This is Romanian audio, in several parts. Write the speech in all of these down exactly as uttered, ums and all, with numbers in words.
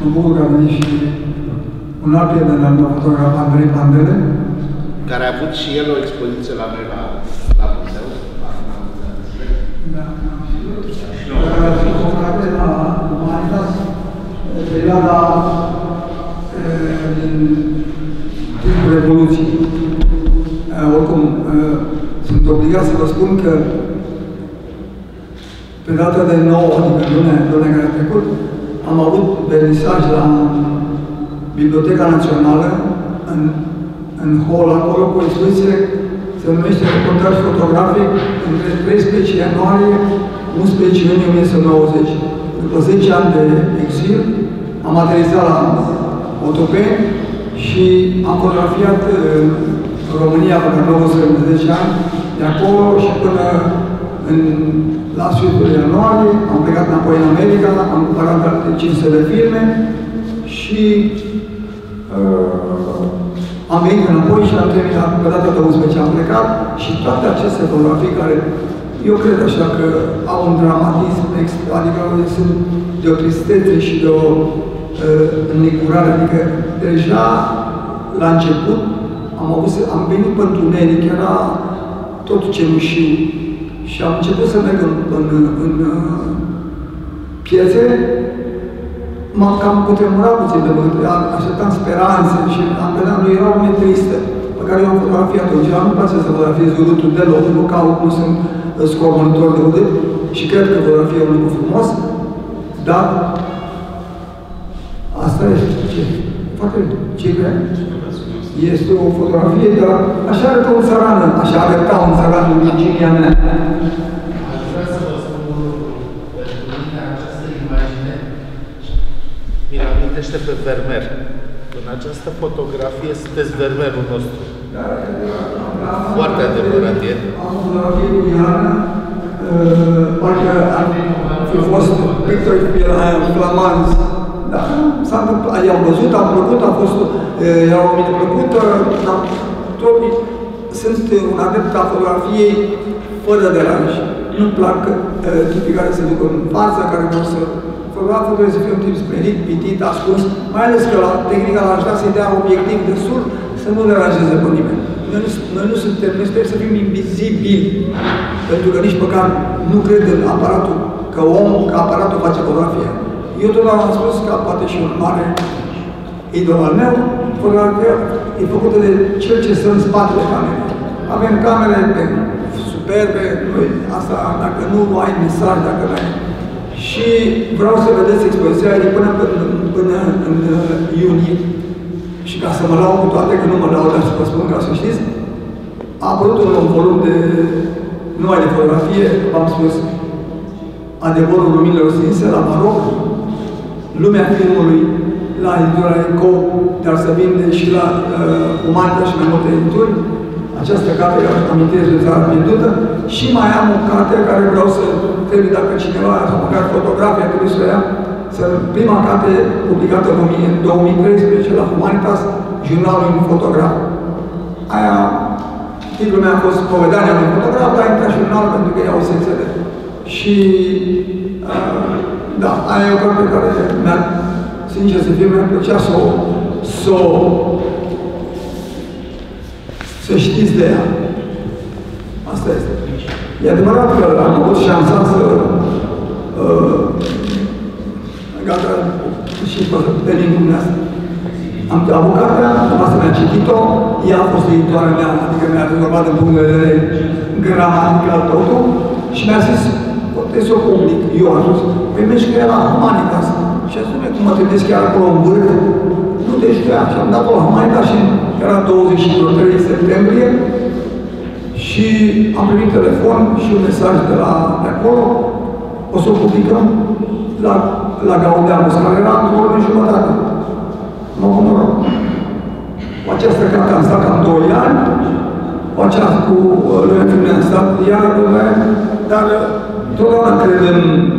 mă bucur că a venit și un alt prieten al meu, fotograf Andrei Pandele, care a avut și el o expoziție la noi la, la muzeu. Da, și fotografie la Humanitas, perioada din timpul Revoluției. Oricum, sunt obligat să vă spun că pe data de nouă, adică lunea, lunea care a trecut, am avut vernisaj la Biblioteca Națională, în, în hall acolo, cu o expoziție, se numește Reportaj fotografic, între treisprezece ianuarie unsprezece iunie o mie nouă sute nouăzeci. După zece ani de exil, am aterizat la Otopeni și am fotografiat România până în nouă sute zece ani, de acolo și până în, la sfârșitul ianuarie, am plecat înapoi în America, am cumpărat alte cinci sute de filme și uh, am venit înapoi și am terminat pe data de unsprezece, am plecat și toate aceste fotografii care eu cred așa că au un dramatism, adică sunt de o tristețe și de o uh, înnecurare, adică deja la început am, avut, am venit pe întuneric, era tot cenușiu și am început să merg în, în, în, în piețe, m-am cam cutremurat puțin de mult, așteptam speranțe și am vedea, nu era o lume tristă pe care eu am fotografiat-o. Și nu-mi place să fotografiez urâtul deloc, nu caut, nu sunt scormonitor de urât și cred că fotografia e un lucru frumos, dar asta este ce? Foarte ce vrea? Este o fotografie, dar așa arătă un țăran, așa arăta un țăran în Virginia mea. Aș vrea să vă spun un lucru. Pentru mine această imagine mi-l amintește pe Vermeer. În această fotografie sunteți Vermeerul nostru. Foarte adevărat e. Am o fotografie cu Iana, parcă ar fi fost pictori flamanzi. Da, s-a întâmplat, i-au văzut, am plăcut, a fost, era o mine plăcută, tot, sunt un adept a fotografiei fără deranj. Nu-mi plac tipii care se duc în față, care vor să fotograful trebuie să fie un tip smerit, pitit, ascuns, mai ales că la tehnica l-aș da să-i dea obiectiv destul să nu deranjeze pe nimeni. Noi nu, noi nu suntem, noi trebuie să fim invizibili, pentru că nici măcar nu cred în aparatul, că omul, că aparatul face fotografia. Eu totdeauna am spus că poate și un mare idol al meu, fotografia e făcută de cel ce stă în spatele camerei. Avem camere superbe, noi, asta dacă nu ai mesaj, dacă nu ai... Și vreau să vedeți expoziția de până, până, până în iunie. Și ca să mă lau cu toate, că nu mă lau, dar să vă spun ca să știți, a apărut un volum de numai de fotografie, v-am spus, Adevărul luminilor stinse la Maroc, Lumea filmului la editura Eco, dar să vinde și la uh, Humanitas și mai multe edituri. Această carte care amintesc de Țara Pierdută. Și mai am o carte care vreau să trebuie dacă cineva, sau măcar fotografia trebuie să o ia, să, prima carte publicată în două mii treisprezece la Humanitas, Jurnalul unui fotograf. Aia, titlul meu a fost Povedania unui fotograf, dar a intrat și jurnalul pentru că ea o secție de. Și uh, da, aia e o carte care mi-a, sincer să fie, mi-a plăcea să o, să o, să știți de ea. Asta este. E adevărat că am avut șansa să uh, gata și pe linkul meu. Am avut cartea, asta mi-a citit-o, ea a fost editoarea mea, adică mi-a rezolvat în punct de vedere gramatical totul și mi-a zis, trebuie să o public. Eu am zis, păi mergi că era Humanitas. Și a zis, cum mă trimiți chiar acolo în vârf, nu te știa. Și am dat-o la Humanitas și era douăzeci și trei septembrie și am primit telefon și un mesaj de la de acolo, o să o publicăm la, la Gaudeamus, care era într-o oră de jumătate. Mă mă rog. Cu această carte am stat cam doi ani, cu aceasta cu Lumea Filmului am stat iar doi ani, dar totdeauna cred în,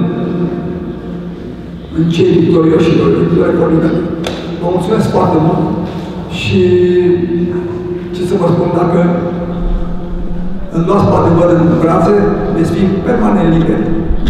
în cei victorioși și victorioși. Vă mulțumesc foarte mult și ce să vă spun, dacă îmi luați poate văd în brațe, veți fi permanent liberi.